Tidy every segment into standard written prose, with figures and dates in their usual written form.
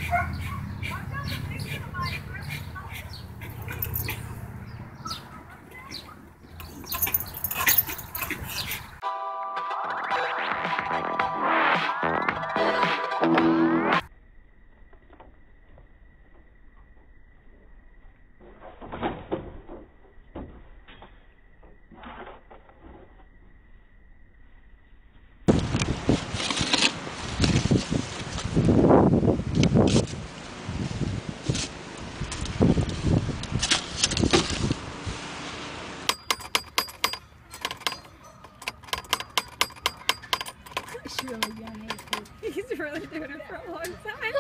He's really young. He's really doing it for a long time.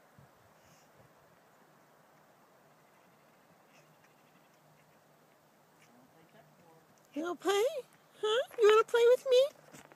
You wanna play? Huh? You wanna play with me?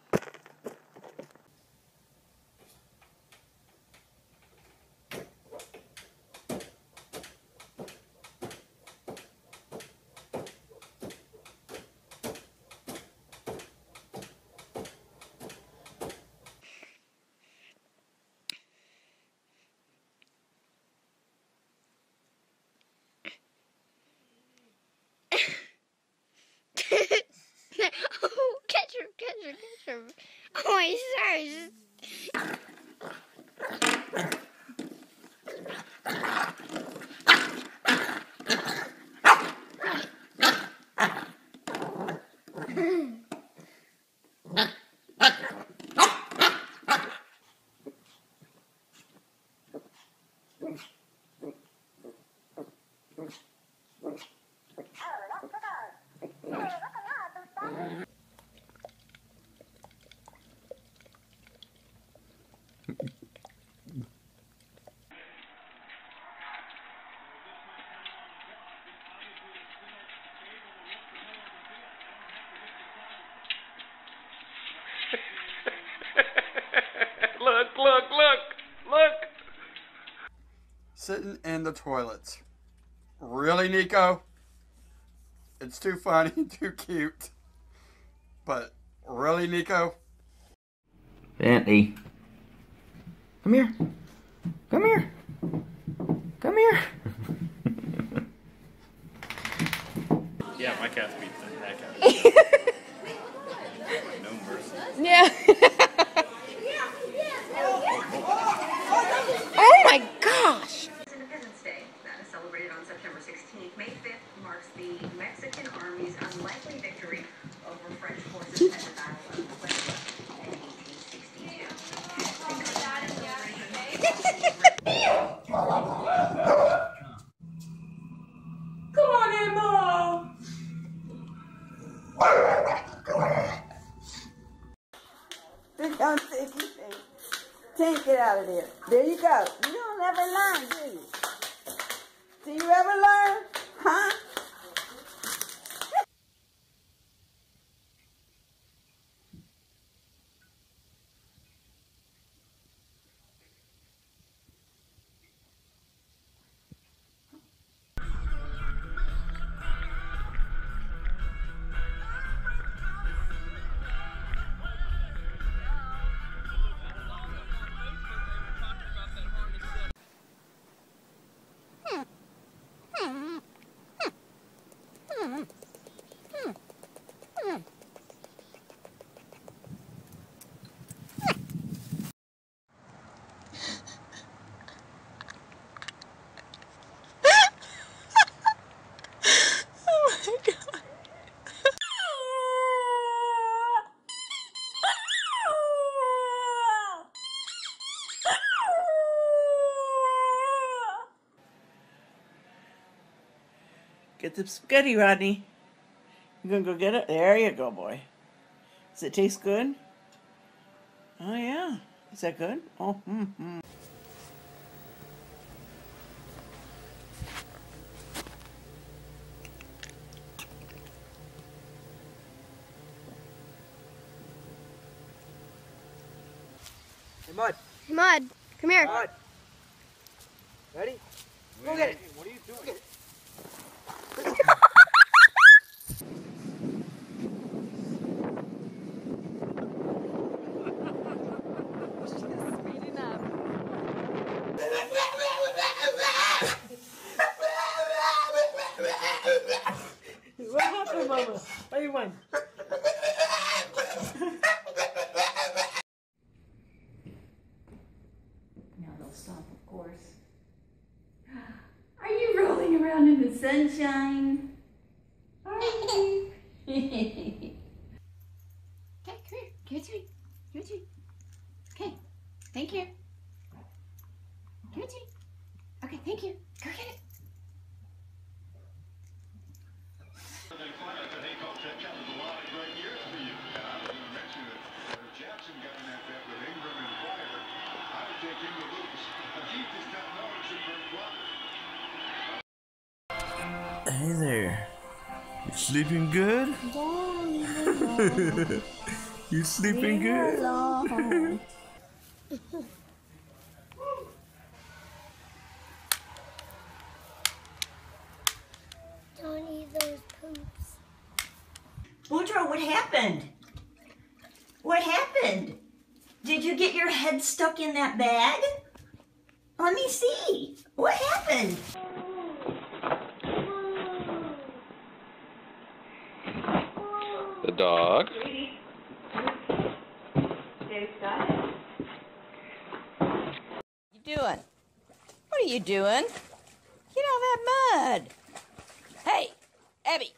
Oh, catch her. Oh, my sorry. Look! Sitting in the toilets. Really, Nico? It's too funny, too cute. But really, Nico? Bentley. Come here. Come here. Come here. Yeah, my cats beat the heck out of you. No mercy. Yeah. Oh my gosh! Independence Day, that is celebrated on September 16th. May 5th marks the Mexican Army's unlikely victory over French forces at the Battle of Puebla in 1862. Come on, Emma! Here comes Sticky. Can't get out of there. There you go. You don't ever learn, do you? Do you ever learn? Huh? Get the spaghetti, Rodney. You gonna go get it? There you go, boy. Does it taste good? Oh, yeah. Is that good? Oh, Hey, Mud. Mud, come here. Mud. Ready? Go get it. What are you doing? Speeding up. What happened, Mama? Why you won? Now they'll stop, of course. Are you rolling around in the sunshine? Are you? Okay, come here. Give it to me. Give it to me. Okay. Thank you. Give it to me. Okay, thank you. Go get it. Hey there. You sleeping good? You sleeping good? Don't eat those poops. Woodrow, what happened? What happened? Did you get your head stuck in that bag? Let me see. What happened? The dog. You doing? What are you doing? Get out of that mud. Hey, Abby.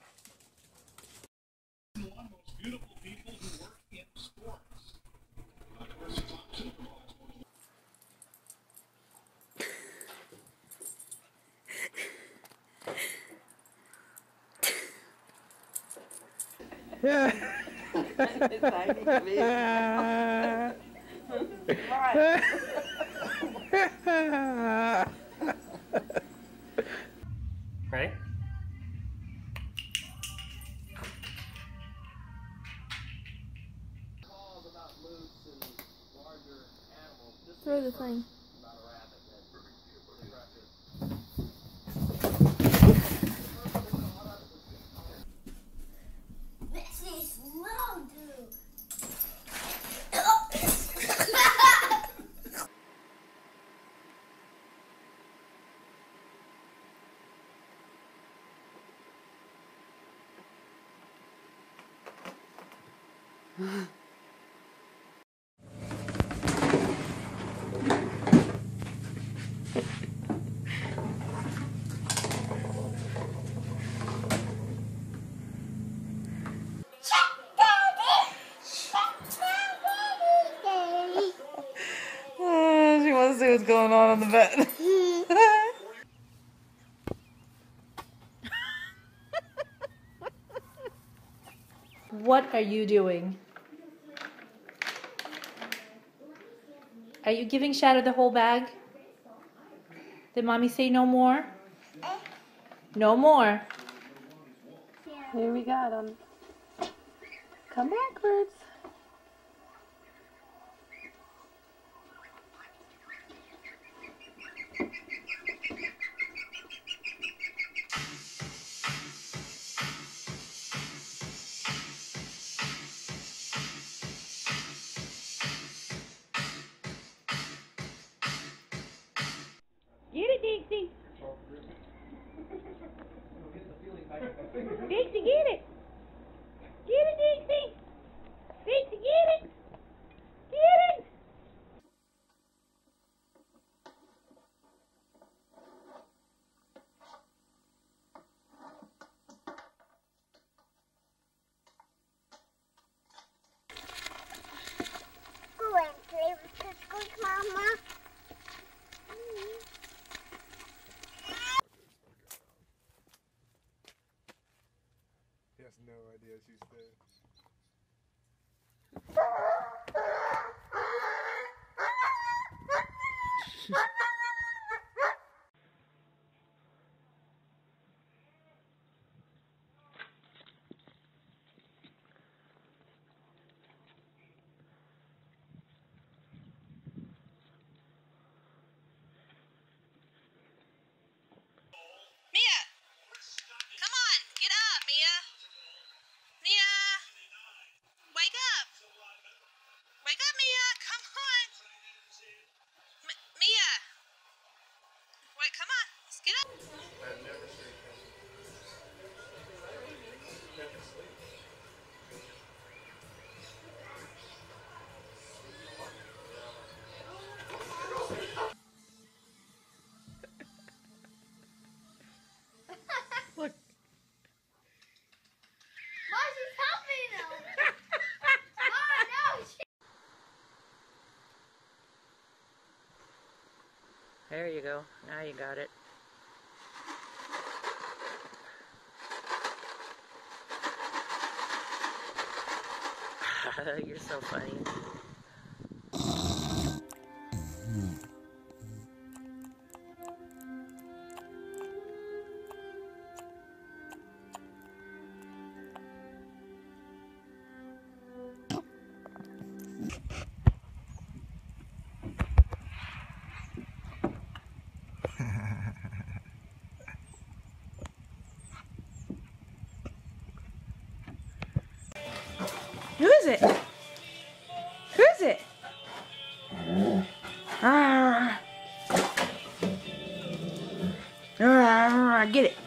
Ready? Throw the thing. This is slow, dude. She wants to see what's going on the bed. What are you doing? Are you giving Shadow the whole bag? Did Mommy say no more? No more. Here we got him. Come backwards. Get it, Dixie. Dixie, get it. Get it, Dixie. Dixie, get it. Get it. Go and play with the squeak, Mama. He has no idea she's there. Mia! Come on! Get up, Mia! Mia! Wake up! Wake up, Mia! Come on! Mia! There you go. Now you got it. You're so funny. Who is it? Who is it? Get it.